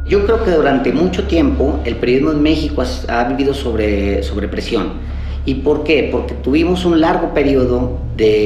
Yo creo que durante mucho tiempo el periodismo en México ha vivido sobre presión. ¿Y por qué? Porque tuvimos un largo periodo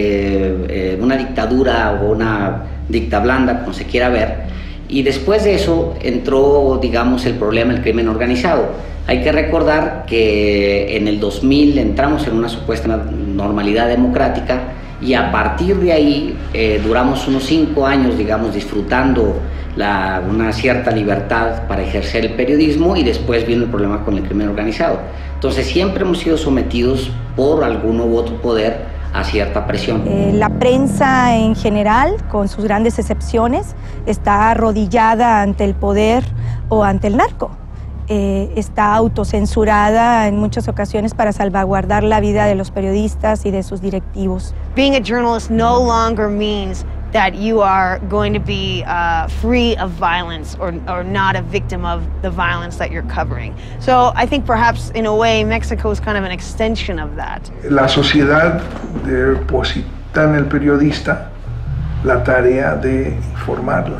de una dictadura o una dicta blanda, como se quiera ver, y después de eso entró, digamos, el problema del crimen organizado. Hay que recordar que en el 2000 entramos en una supuesta normalidad democrática y a partir de ahí duramos unos 5 años, digamos, disfrutando una cierta libertad para ejercer el periodismo, y después vino el problema con el crimen organizado. Entonces siempre hemos sido sometidos por alguno u otro poder a cierta presión. La prensa en general, con sus grandes excepciones, está arrodillada ante el poder o ante el narco. Está autocensurada en muchas ocasiones para salvaguardar la vida de los periodistas y de sus directivos. Being a journalist no longer means that you are going to be free of violence or not a victim of the violence that you're covering. So I think perhaps in a way Mexico is kind of an extension of that. La sociedad deposita en el periodista la tarea de informarla.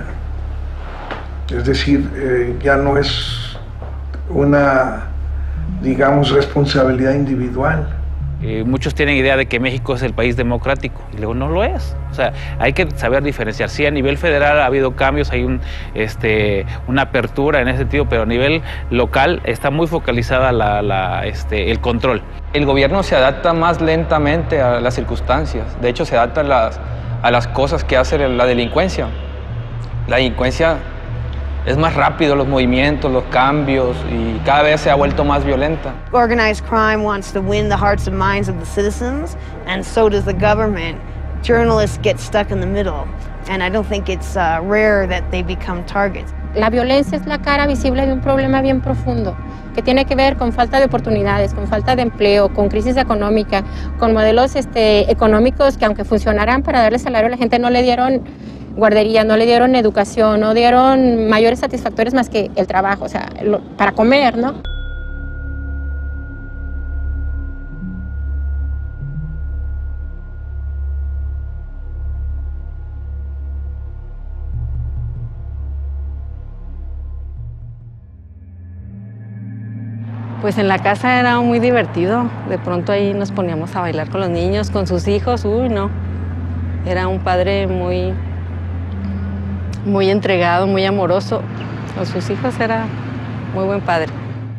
Es decir, ya no es una, digamos, responsabilidad individual. Muchos tienen idea de que México es el país democrático, y luego no lo es. O sea, hay que saber diferenciar. Sí, a nivel federal ha habido cambios, hay una apertura en ese sentido, pero a nivel local está muy focalizada el control. El gobierno se adapta más lentamente a las circunstancias. De hecho, se adapta a las cosas que hace la delincuencia. La delincuencia es más rápido, los movimientos, los cambios, y cada vez se ha vuelto más violenta. Organized crime wants to win the hearts and minds of the citizens, and so does the government. Journalists get stuck in the middle, and I don't think it's rare that they become targets. La violencia es la cara visible de un problema bien profundo, que tiene que ver con falta de oportunidades, con falta de empleo, con crisis económica, con modelos económicos que, aunque funcionaran para darle salario a la gente, no le dieron guardería, no le dieron educación, no dieron mayores satisfactores más que el trabajo, o sea, para comer, ¿no? Pues en la casa era muy divertido. De pronto ahí nos poníamos a bailar con los niños, con sus hijos. Uy, no. Era un padre muy entregado, muy amoroso. Con sus hijos era muy buen padre.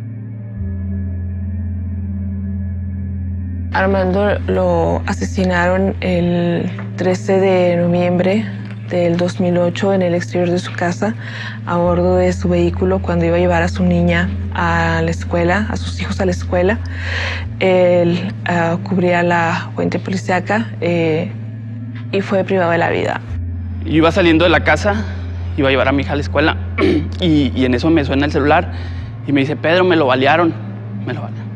Armando lo asesinaron el 13 de noviembre del 2008 en el exterior de su casa, a bordo de su vehículo, cuando iba a llevar a su niña a la escuela, a sus hijos a la escuela. Él cubría la fuente policíaca y fue privado de la vida. Yo iba saliendo de la casa, iba a llevar a mi hija a la escuela y en eso me suena el celular y me dice: Pedro, me lo balearon. Me lo balearon.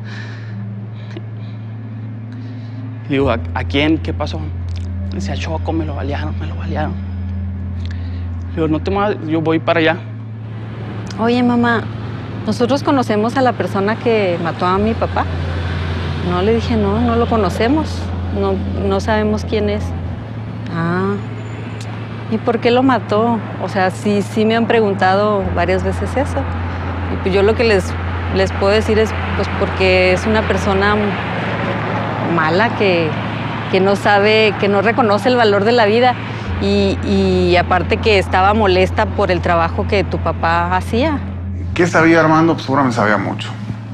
Y digo: ¿a quién? ¿Qué pasó? Dice: a Choco, me lo balearon, me lo balearon. Digo: no te muevas, yo voy para allá. Oye, mamá, nosotros conocemos a la persona que mató a mi papá. No, le dije: no lo conocemos, no sabemos quién es. Ah, ¿y por qué lo mató? O sea, sí me han preguntado varias veces eso. Y pues yo lo que les puedo decir es pues porque es una persona mala que no sabe, que no reconoce el valor de la vida y aparte que estaba molesta por el trabajo que tu papá hacía. ¿Qué sabía Armando? Pues seguramente sabía mucho.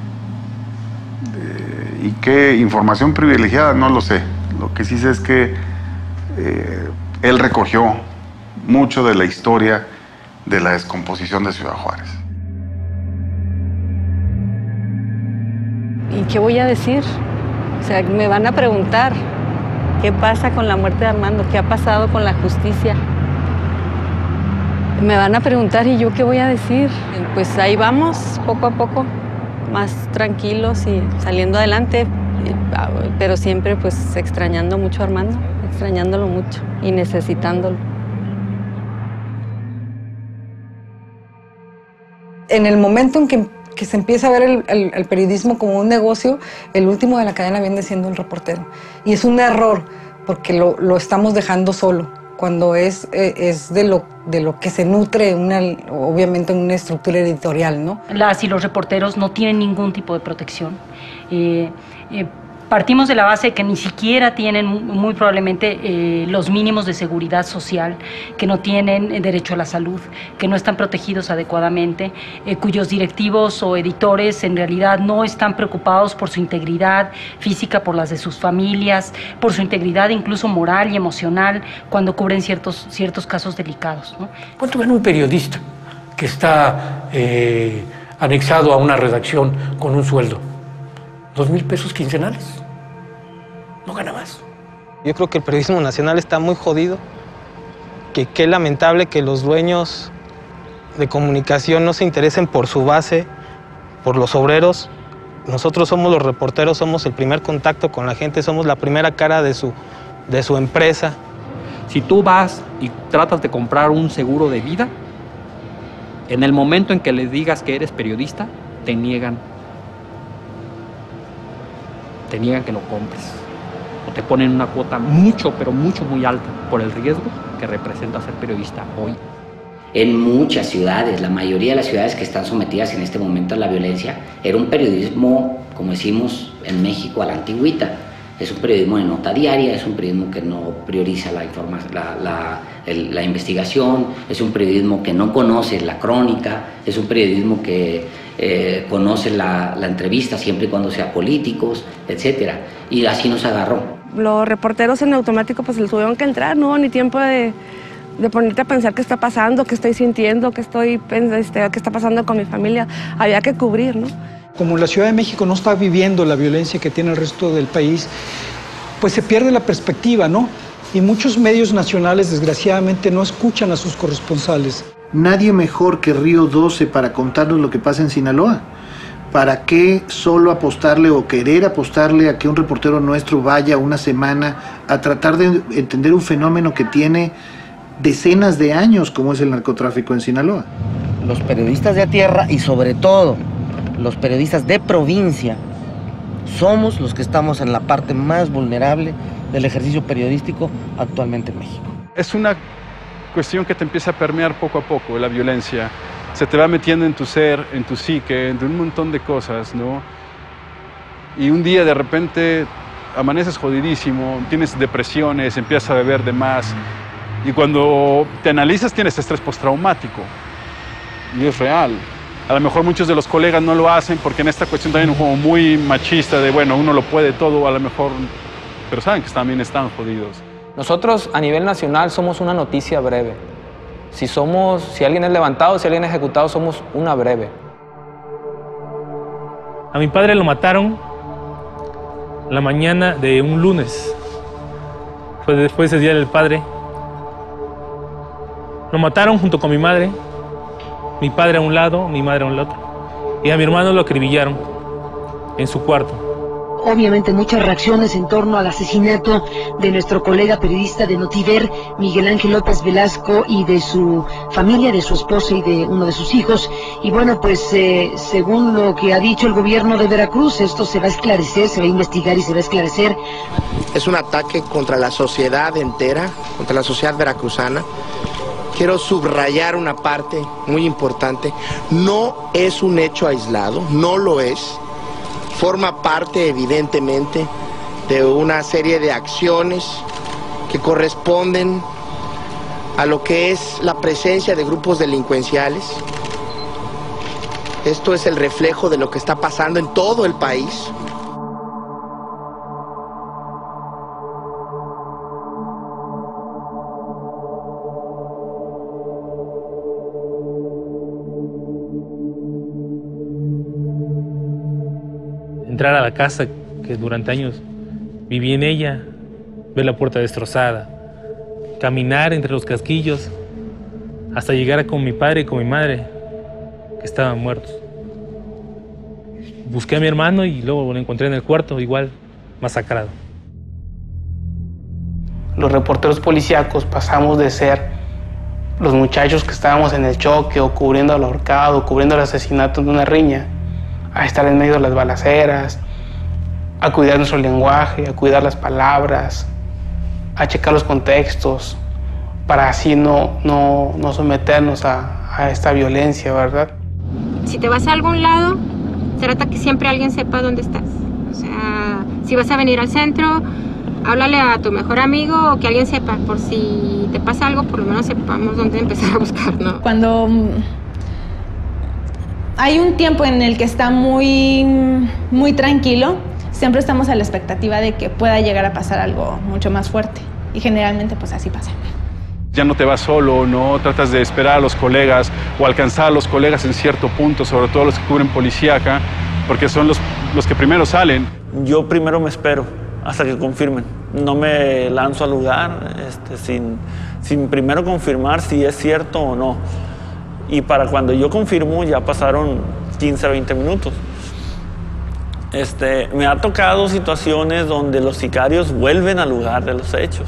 ¿Y qué información privilegiada? No lo sé. Lo que sí sé es que él recogió mucho de la historia de la descomposición de Ciudad Juárez. ¿Y qué voy a decir? O sea, me van a preguntar qué pasa con la muerte de Armando, qué ha pasado con la justicia. Me van a preguntar, ¿y yo qué voy a decir? Pues ahí vamos, poco a poco, más tranquilos y saliendo adelante, pero siempre pues extrañando mucho a Armando, extrañándolo mucho y necesitándolo. En el momento en que se empieza a ver el periodismo como un negocio, el último de la cadena viene siendo el reportero. Y es un error, porque lo estamos dejando solo. cuando es de lo que se nutre obviamente una estructura editorial, ¿no? Las y los reporteros no tienen ningún tipo de protección. Partimos de la base de que ni siquiera tienen muy probablemente los mínimos de seguridad social, que no tienen derecho a la salud, que no están protegidos adecuadamente, cuyos directivos o editores en realidad no están preocupados por su integridad física, por las de sus familias, por su integridad incluso moral y emocional cuando cubren ciertos casos delicados, ¿no? ¿Cuánto gana un periodista que está anexado a una redacción con un sueldo? $2,000 pesos quincenales. No gana más. Yo creo que el periodismo nacional está muy jodido. Qué lamentable que los dueños de comunicación no se interesen por su base, por los obreros. Nosotros somos los reporteros, somos el primer contacto con la gente, somos la primera cara de su empresa. Si tú vas y tratas de comprar un seguro de vida, en el momento en que les digas que eres periodista, te niegan que lo compres. O te ponen una cuota mucho, pero mucho, muy alta por el riesgo que representa ser periodista hoy. En muchas ciudades, la mayoría de las ciudades que están sometidas en este momento a la violencia, era un periodismo, como decimos en México, a la antigüita. Es un periodismo de nota diaria, es un periodismo que no prioriza la investigación, es un periodismo que no conoce la crónica, es un periodismo que conoce la entrevista siempre y cuando sea políticos, etc. Y así nos agarró. Los reporteros en automático pues les tuvieron que entrar, no hubo ni tiempo de ponerte a pensar qué está pasando, qué estoy sintiendo, qué está pasando con mi familia. Había que cubrir, ¿no? Como la Ciudad de México no está viviendo la violencia que tiene el resto del país, pues se pierde la perspectiva, ¿no? Y muchos medios nacionales, desgraciadamente, no escuchan a sus corresponsales. Nadie mejor que Río 12 para contarnos lo que pasa en Sinaloa. ¿Para qué solo apostarle o querer apostarle a que un reportero nuestro vaya una semana a tratar de entender un fenómeno que tiene decenas de años, como es el narcotráfico en Sinaloa? Los periodistas de tierra y sobre todo los periodistas de provincia somos los que estamos en la parte más vulnerable del ejercicio periodístico actualmente en México. Es una cuestión que te empieza a permear poco a poco, la violencia. Se te va metiendo en tu ser, en tu psique, en un montón de cosas, ¿no? Y un día de repente amaneces jodidísimo, tienes depresiones, empiezas a beber de más. Y cuando te analizas tienes estrés postraumático. Y es real. A lo mejor muchos de los colegas no lo hacen porque en esta cuestión también es un juego muy machista de, bueno, uno lo puede todo, a lo mejor, pero saben que también están jodidos. Nosotros a nivel nacional somos una noticia breve. Si alguien es levantado, si alguien es ejecutado, somos una breve. A mi padre lo mataron la mañana de un lunes. Fue después del Día del Padre. Lo mataron junto con mi madre. Mi padre a un lado, mi madre a un otro. Y a mi hermano lo acribillaron en su cuarto. Obviamente muchas reacciones en torno al asesinato de nuestro colega periodista de Notiver, Miguel Ángel López Velasco, y de su familia, de su esposa y de uno de sus hijos. Y bueno, pues según lo que ha dicho el gobierno de Veracruz, esto se va a esclarecer, se va a investigar y se va a esclarecer. Es un ataque contra la sociedad entera, contra la sociedad veracruzana. Quiero subrayar una parte muy importante. No es un hecho aislado, no lo es. Forma parte, evidentemente, de una serie de acciones que corresponden a lo que es la presencia de grupos delincuenciales. Esto es el reflejo de lo que está pasando en todo el país. Entrar a la casa que durante años viví en ella, ver la puerta destrozada, caminar entre los casquillos hasta llegar con mi padre y con mi madre, que estaban muertos. Busqué a mi hermano y luego lo encontré en el cuarto, igual masacrado. Los reporteros policíacos pasamos de ser los muchachos que estábamos en el choque o cubriendo el ahorcado, cubriendo el asesinato de una riña, a estar en medio de las balaceras, a cuidar nuestro lenguaje, a cuidar las palabras, a checar los contextos, para así no someternos a esta violencia, ¿verdad? Si te vas a algún lado, trata que siempre alguien sepa dónde estás. O sea, si vas a venir al centro, háblale a tu mejor amigo o que alguien sepa, por si te pasa algo, por lo menos sepamos dónde empezar a buscar, ¿no? Cuando hay un tiempo en el que está muy tranquilo, siempre estamos a la expectativa de que pueda llegar a pasar algo mucho más fuerte. Y generalmente pues así pasa. Ya no te vas solo, ¿no? Tratas de esperar a los colegas o alcanzar a los colegas en cierto punto, sobre todo los que cubren policíaca, porque son los que primero salen. Yo primero me espero hasta que confirmen. No me lanzo al lugar sin primero confirmar si es cierto o no. Y para cuando yo confirmo ya pasaron 15 20 minutos. Me ha tocado situaciones donde los sicarios vuelven al lugar de los hechos.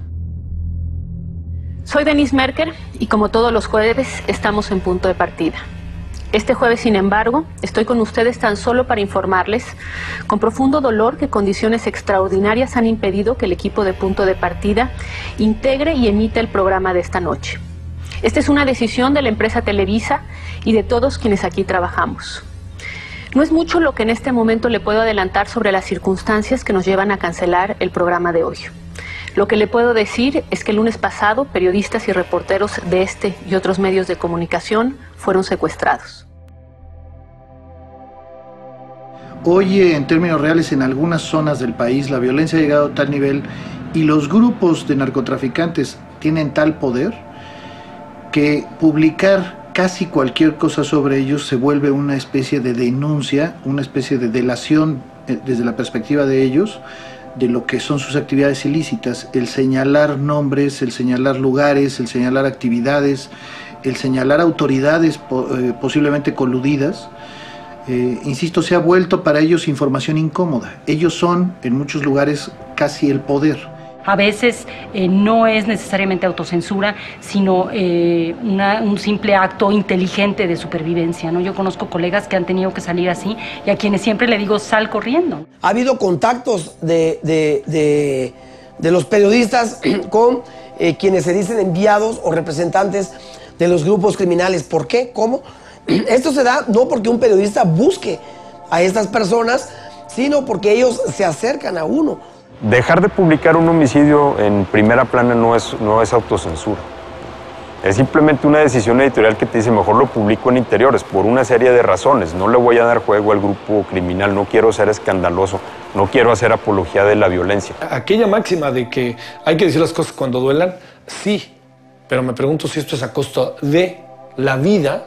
Soy Denise Merker y como todos los jueves estamos en punto de partida. Este jueves, sin embargo, estoy con ustedes tan solo para informarles con profundo dolor que condiciones extraordinarias han impedido que el equipo de punto de partida integre y emita el programa de esta noche. Esta es una decisión de la empresa Televisa y de todos quienes aquí trabajamos. No es mucho lo que en este momento le puedo adelantar sobre las circunstancias que nos llevan a cancelar el programa de hoy. Lo que le puedo decir es que el lunes pasado, periodistas y reporteros de este y otros medios de comunicación fueron secuestrados. Hoy, en términos reales, en algunas zonas del país la violencia ha llegado a tal nivel y los grupos de narcotraficantes tienen tal poder que publicar casi cualquier cosa sobre ellos se vuelve una especie de denuncia, una especie de delación desde la perspectiva de ellos, de lo que son sus actividades ilícitas, el señalar nombres, el señalar lugares, el señalar actividades, el señalar autoridades posiblemente coludidas. Insisto, se ha vuelto para ellos información incómoda. Ellos son, en muchos lugares, casi el poder. A veces no es necesariamente autocensura, sino un simple acto inteligente de supervivencia, ¿no? Yo conozco colegas que han tenido que salir así y a quienes siempre le digo, sal corriendo. Ha habido contactos de los periodistas con quienes se dicen enviados o representantes de los grupos criminales. ¿Por qué? ¿Cómo? Esto se da no porque un periodista busque a estas personas, sino porque ellos se acercan a uno. Dejar de publicar un homicidio en primera plana no es autocensura. Es simplemente una decisión editorial que te dice, mejor lo publico en interiores, por una serie de razones. No le voy a dar juego al grupo criminal, no quiero ser escandaloso, no quiero hacer apología de la violencia. Aquella máxima de que hay que decir las cosas cuando duelan, sí, pero me pregunto si esto es a costa de la vida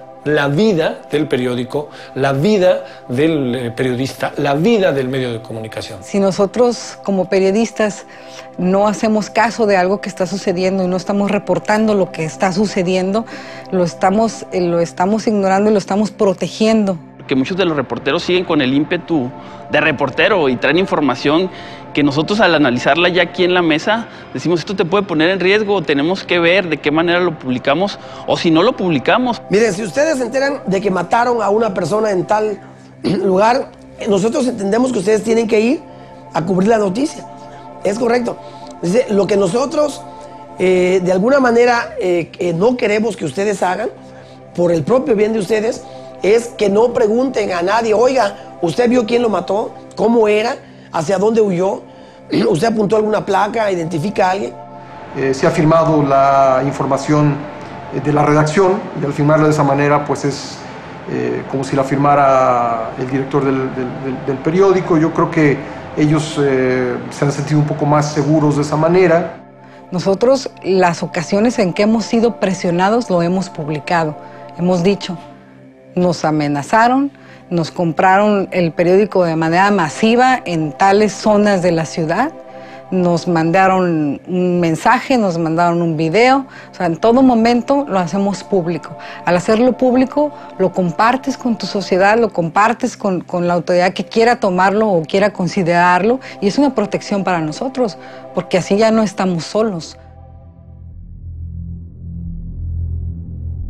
del periódico, la vida del periodista, la vida del medio de comunicación. Si nosotros como periodistas no hacemos caso de algo que está sucediendo y no estamos reportando lo que está sucediendo, lo estamos ignorando y lo estamos protegiendo. Que muchos de los reporteros siguen con el ímpetu de reportero y traen información que nosotros al analizarla ya aquí en la mesa decimos esto te puede poner en riesgo, tenemos que ver de qué manera lo publicamos o si no lo publicamos. Miren, si ustedes se enteran de que mataron a una persona en tal lugar, nosotros entendemos que ustedes tienen que ir a cubrir la noticia. Es correcto. Dice, lo que nosotros de alguna manera no queremos que ustedes hagan por el propio bien de ustedes es que no pregunten a nadie, oiga, ¿usted vio quién lo mató? ¿Cómo era? ¿Hacia dónde huyó? ¿Usted apuntó alguna placa? ¿Identifica a alguien? Se ha firmado la información de la redacción y al firmarla de esa manera pues es como si la firmara el director del periódico. Yo creo que ellos se han sentido un poco más seguros de esa manera. Nosotros las ocasiones en que hemos sido presionados lo hemos publicado, hemos dicho. Nos amenazaron, nos compraron el periódico de manera masiva en tales zonas de la ciudad, nos mandaron un mensaje, nos mandaron un video, o sea, en todo momento lo hacemos público. Al hacerlo público, lo compartes con tu sociedad, lo compartes con la autoridad que quiera tomarlo o quiera considerarlo, y es una protección para nosotros, porque así ya no estamos solos.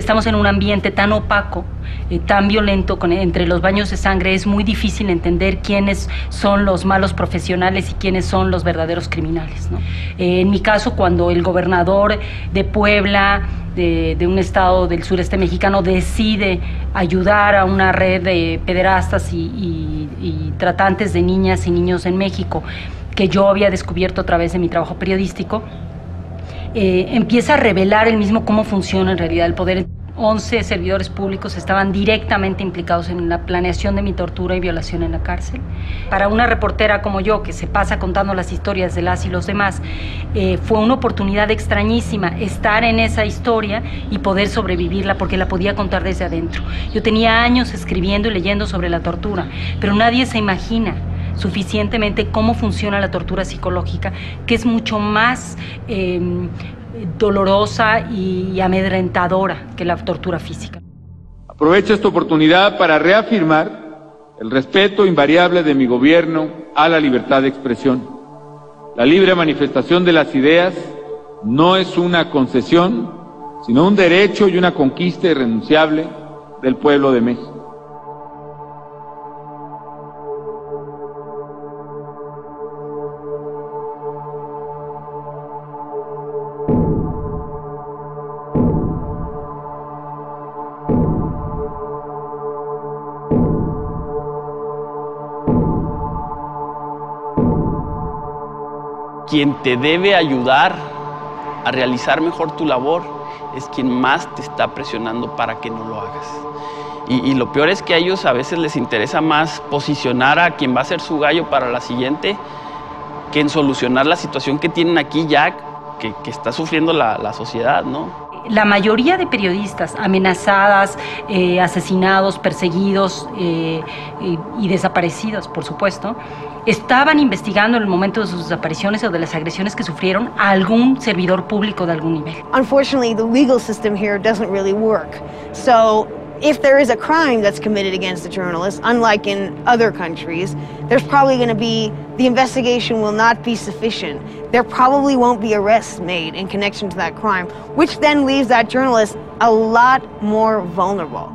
Estamos en un ambiente tan opaco, tan violento, entre los baños de sangre. Es muy difícil entender quiénes son los malos profesionales y quiénes son los verdaderos criminales, ¿no? En mi caso, cuando el gobernador de Puebla, de un estado del sureste mexicano, decide ayudar a una red de pederastas y tratantes de niñas y niños en México, que yo había descubierto a través de mi trabajo periodístico, empieza a revelar él mismo cómo funciona en realidad el poder. 11 servidores públicos estaban directamente implicados en la planeación de mi tortura y violación en la cárcel. Para una reportera como yo, que se pasa contando las historias de las y los demás, fue una oportunidad extrañísima estar en esa historia y poder sobrevivirla, porque la podía contar desde adentro. Yo tenía años escribiendo y leyendo sobre la tortura, pero nadie se imagina suficientemente cómo funciona la tortura psicológica, que es mucho más dolorosa y amedrentadora que la tortura física. Aprovecho esta oportunidad para reafirmar el respeto invariable de mi gobierno a la libertad de expresión. La libre manifestación de las ideas no es una concesión, sino un derecho y una conquista irrenunciable del pueblo de México. Quien te debe ayudar a realizar mejor tu labor es quien más te está presionando para que no lo hagas. Y lo peor es que a ellos a veces les interesa más posicionar a quien va a ser su gallo para la siguiente que en solucionar la situación que tienen aquí ya, que está sufriendo la sociedad, ¿no? La mayoría de periodistas amenazadas, asesinados, perseguidos y desaparecidos, por supuesto, estaban investigando en el momento de sus desapariciones o de las agresiones que sufrieron a algún servidor público de algún nivel. Unfortunately, the legal system here doesn't really work. So if there is a crime that's committed against a journalist, unlike in other countries, there's probably going to be, the investigation will not be sufficient. There probably won't be arrests made in connection to that crime, which then leaves that journalist a lot more vulnerable.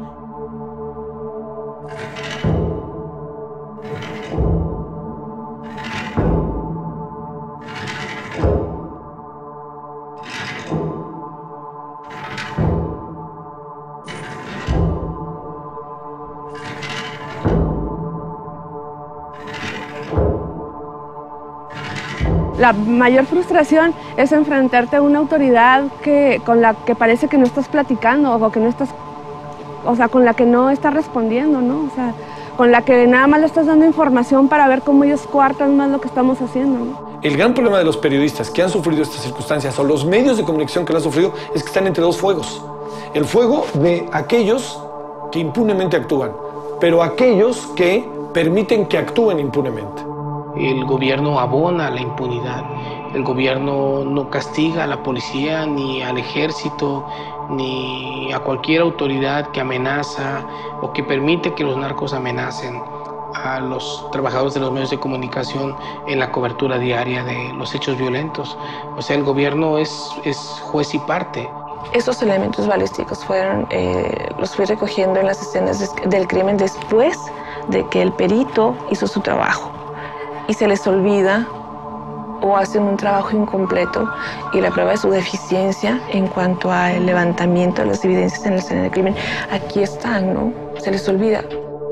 La mayor frustración es enfrentarte a una autoridad con la que parece que no estás platicando o que no estás, o sea, con la que no estás respondiendo, ¿no? O sea, con la que nada más le estás dando información para ver cómo ellos coartan más lo que estamos haciendo, ¿no? El gran problema de los periodistas que han sufrido estas circunstancias o los medios de comunicación que lo han sufrido es que están entre dos fuegos. El fuego de aquellos que impunemente actúan, pero aquellos que permiten que actúen impunemente. El gobierno abona la impunidad. El gobierno no castiga a la policía, ni al ejército, ni a cualquier autoridad que amenaza o que permite que los narcos amenacen a los trabajadores de los medios de comunicación en la cobertura diaria de los hechos violentos. O sea, el gobierno es juez y parte. Esos elementos balísticos los fui recogiendo en las escenas del crimen después de que el perito hizo su trabajo. Y se les olvida o hacen un trabajo incompleto y la prueba de su deficiencia en cuanto al levantamiento de las evidencias en la escena del crimen. Aquí están, ¿no? Se les olvida.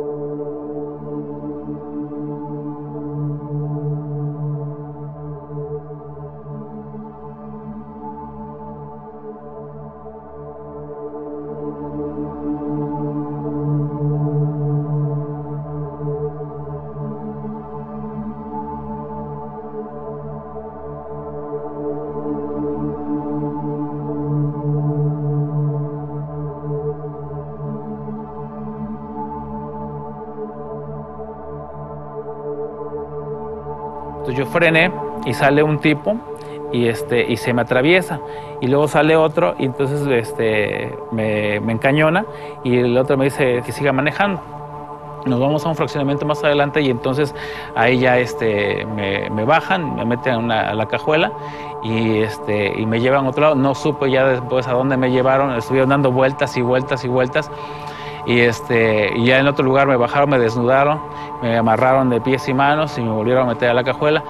Entonces yo frené y sale un tipo y se me atraviesa y luego sale otro y entonces me encañona y el otro me dice que siga manejando. Nos vamos a un fraccionamiento más adelante y entonces ahí ya me bajan, me meten a la cajuela y me llevan a otro lado. No supe ya después a dónde me llevaron, estuvieron dando vueltas y vueltas y vueltas. Y ya en otro lugar me bajaron, me desnudaron, me amarraron de pies y manos y me volvieron a meter a la cajuela.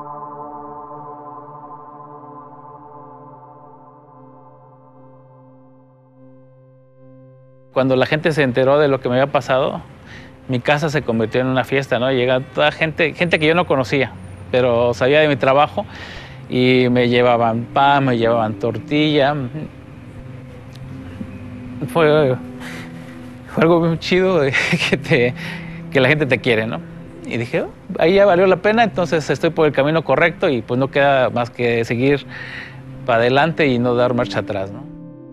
Cuando la gente se enteró de lo que me había pasado, mi casa se convirtió en una fiesta, ¿no? Llega toda gente que yo no conocía, pero sabía de mi trabajo y me llevaban pan, me llevaban tortilla. Fue algo muy chido que la gente te quiere, ¿no? Y dije, oh, ahí ya valió la pena, entonces estoy por el camino correcto y pues no queda más que seguir para adelante y no dar marcha atrás, ¿no?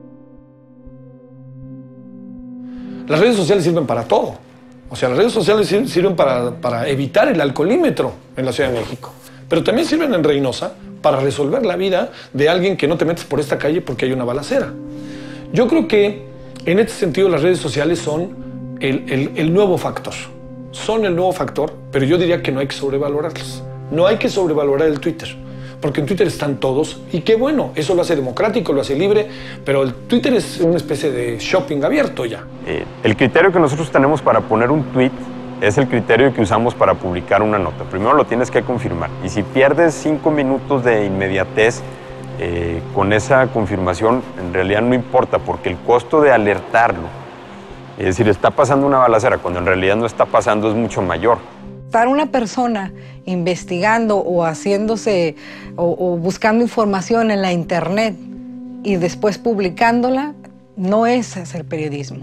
Las redes sociales sirven para todo. O sea, las redes sociales sirven para evitar el alcoholímetro en la Ciudad de México. Pero también sirven en Reynosa para resolver la vida de alguien que no te metes por esta calle porque hay una balacera. Yo creo que en este sentido las redes sociales son el nuevo factor. Son el nuevo factor, pero yo diría que no hay que sobrevalorarlas. No hay que sobrevalorar el Twitter, porque en Twitter están todos y qué bueno, eso lo hace democrático, lo hace libre, pero el Twitter es una especie de shopping abierto ya. El criterio que nosotros tenemos para poner un tweet es el criterio que usamos para publicar una nota. Primero lo tienes que confirmar y si pierdes 5 minutos de inmediatez con esa confirmación, en realidad no importa porque el costo de alertarlo, es decir, está pasando una balacera cuando en realidad no está pasando, es mucho mayor. Estar una persona investigando o haciéndose o buscando información en la internet y después publicándola, no es hacer periodismo.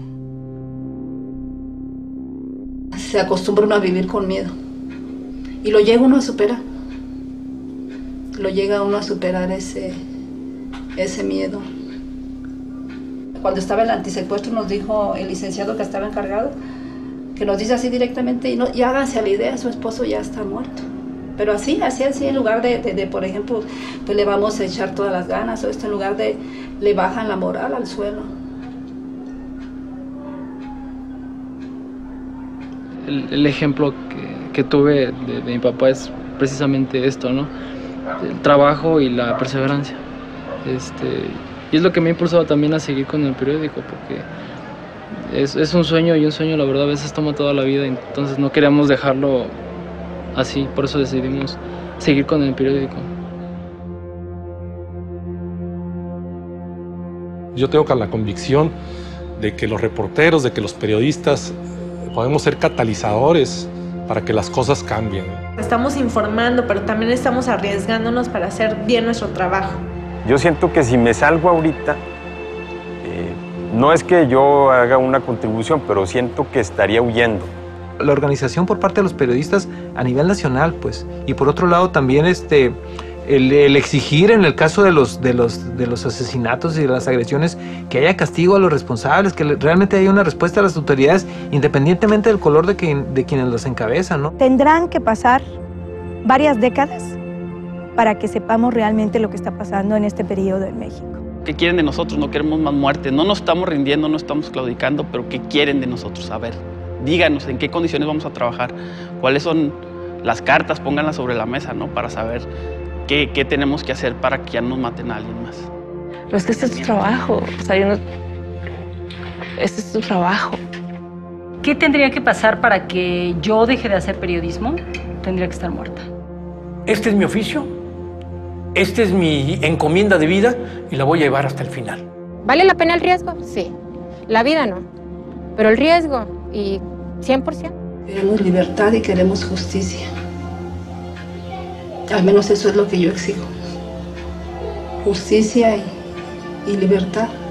Se acostumbra uno a vivir con miedo y lo llega uno a superar. Lo llega uno a superar ese miedo. Cuando estaba el antisecuestro nos dijo el licenciado que estaba encargado, que nos dice así directamente, y háganse a la idea, su esposo ya está muerto. Pero así, en lugar de por ejemplo, pues le vamos a echar todas las ganas, o esto, en lugar de, le bajan la moral al suelo. El ejemplo que tuve de mi papá es precisamente esto, ¿no? El trabajo y la perseverancia. Y es lo que me ha impulsado también a seguir con el periódico, porque es un sueño y un sueño, la verdad, a veces toma toda la vida, entonces no queríamos dejarlo así, por eso decidimos seguir con el periódico. Yo tengo la convicción de que los reporteros, de que los periodistas podemos ser catalizadores para que las cosas cambien. Estamos informando, pero también estamos arriesgándonos para hacer bien nuestro trabajo. Yo siento que si me salgo ahorita, no es que yo haga una contribución, pero siento que estaría huyendo. La organización por parte de los periodistas a nivel nacional, pues, y por otro lado también el exigir en el caso de los asesinatos y de las agresiones que haya castigo a los responsables, que realmente haya una respuesta a las autoridades independientemente del color de quienes los encabezan, ¿no? Tendrán que pasar varias décadas para que sepamos realmente lo que está pasando en este periodo en México. ¿Qué quieren de nosotros? No queremos más muerte. No nos estamos rindiendo, no estamos claudicando, pero ¿qué quieren de nosotros? A ver, díganos en qué condiciones vamos a trabajar, cuáles son las cartas, pónganlas sobre la mesa, ¿no? Para saber qué tenemos que hacer para que ya no nos maten a alguien más. Pero es que este es tu trabajo, o sea, este es tu trabajo. ¿Qué tendría que pasar para que yo deje de hacer periodismo? Tendría que estar muerta. Este es mi oficio, esta es mi encomienda de vida y la voy a llevar hasta el final. ¿Vale la pena el riesgo? Sí. La vida no. Pero el riesgo, y 100%. Queremos libertad y queremos justicia. Al menos eso es lo que yo exijo. Justicia y libertad.